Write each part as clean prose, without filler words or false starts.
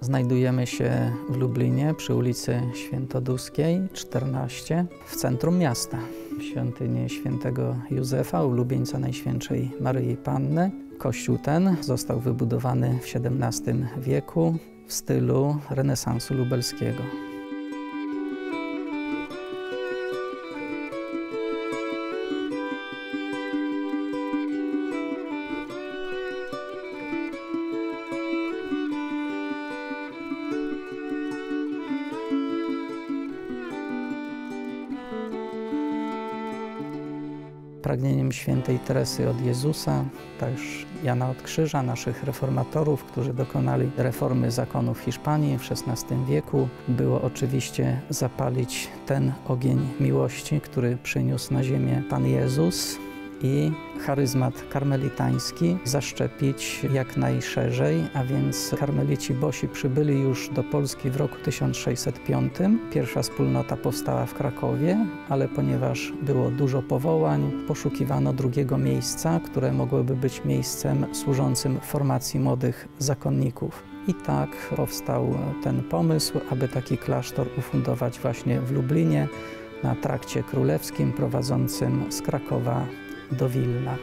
Znajdujemy się w Lublinie przy ulicy Świętoduskiej 14 w centrum miasta. Świątynię świętego Józefa, ulubieńca Najświętszej Maryi Panny. Kościół ten został wybudowany w XVII wieku w stylu renesansu lubelskiego. Pragnieniem świętej Teresy od Jezusa, też Jana od Krzyża, naszych reformatorów, którzy dokonali reformy zakonu w Hiszpanii w XVI wieku, było oczywiście zapalić ten ogień miłości, który przyniósł na ziemię Pan Jezus, i charyzmat karmelitański zaszczepić jak najszerzej, a więc karmelici bosi przybyli już do Polski w roku 1605. Pierwsza wspólnota powstała w Krakowie, ale ponieważ było dużo powołań, poszukiwano drugiego miejsca, które mogłoby być miejscem służącym formacji młodych zakonników. I tak powstał ten pomysł, aby taki klasztor ufundować właśnie w Lublinie, na trakcie królewskim prowadzącym z Krakowa do Wilna.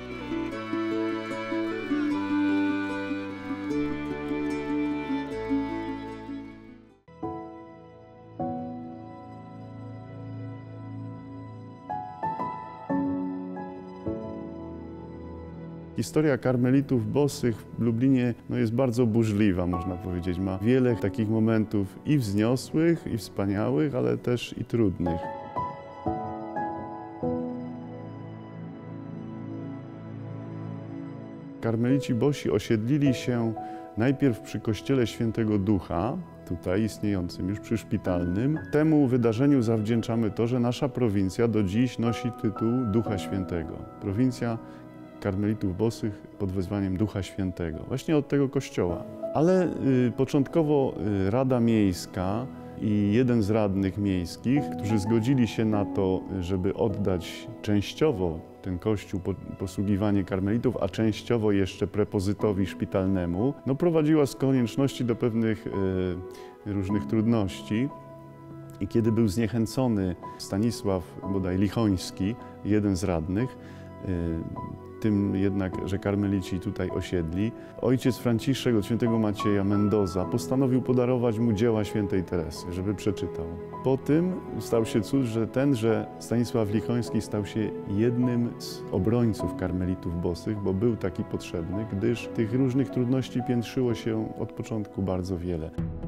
Historia karmelitów bosych w Lublinie jest bardzo burzliwa, można powiedzieć. Ma wiele takich momentów i wzniosłych, i wspaniałych, ale też i trudnych. Karmelici bosi osiedlili się najpierw przy kościele Świętego Ducha, tutaj istniejącym już przy Szpitalnym. Temu wydarzeniu zawdzięczamy to, że nasza prowincja do dziś nosi tytuł Ducha Świętego. Prowincja karmelitów bosych pod wezwaniem Ducha Świętego, właśnie od tego kościoła. Ale początkowo Rada Miejska i jeden z radnych miejskich, którzy zgodzili się na to, żeby oddać częściowo ten kościół pod posługiwanie karmelitów, a częściowo jeszcze prepozytowi szpitalnemu, prowadziła z konieczności do pewnych różnych trudności. I kiedy był zniechęcony Stanisław bodaj Lichoński, jeden z radnych, tym jednak, że karmelici tutaj osiedli, ojciec Franciszek od świętego Macieja Mendoza postanowił podarować mu dzieła świętej Teresy, żeby przeczytał. Po tym stał się cud, że Stanisław Lichoński stał się jednym z obrońców karmelitów bosych, bo był taki potrzebny, gdyż tych różnych trudności piętrzyło się od początku bardzo wiele.